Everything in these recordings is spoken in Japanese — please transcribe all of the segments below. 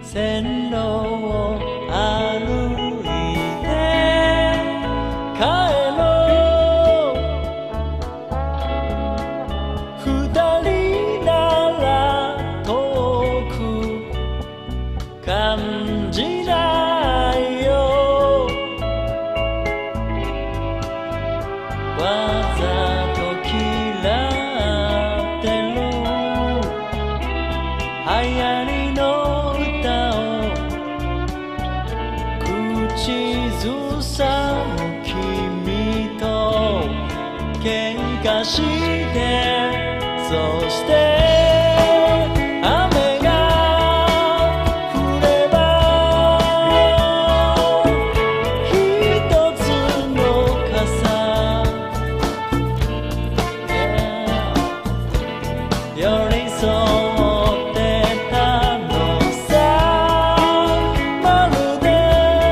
線路を歩いて帰ろう。二人なら遠く感じないよ。わざと嫌ってる流行りの歌を口ずさむ君と喧嘩してそして雨が降れば一つの傘寄り添ってたのさ。まるで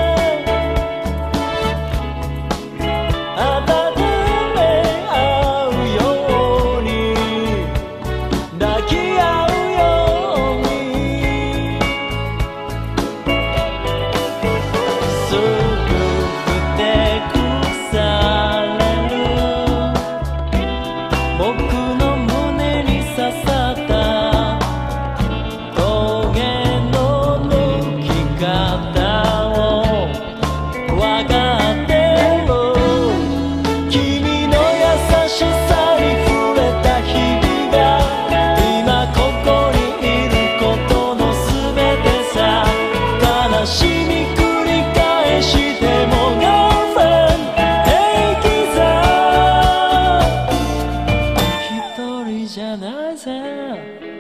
温め合うように抱き合うようにすぐふてくされる僕の胸に刺さったトゲの抜き方をわかってる。君の優しさに触れた日々が今ここにいることのすべてさ。悲しみ繰り返しても Girlfriend 平気さ。一人じゃないぜ。